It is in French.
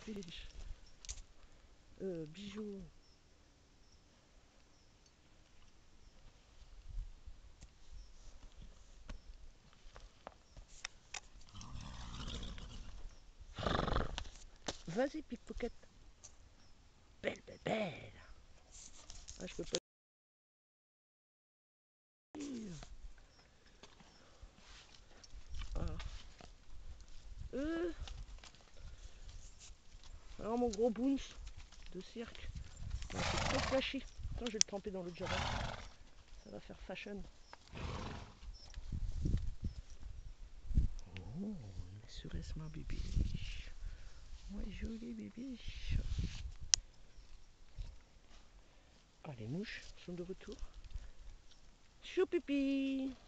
bibiche. Bijou. Vas-y, pickpocket. Belle, belle, belle. Ah, je peux pas dire. Ah. Alors mon gros boons de cirque. C'est trop flashy. Attends, je vais le tremper dans l'eau de Javel. Ça va faire fashion. Oh, serait-ce ma bibiche? Ouais, jolie bibiche. Ah, les mouches sont de retour. Chou pipi.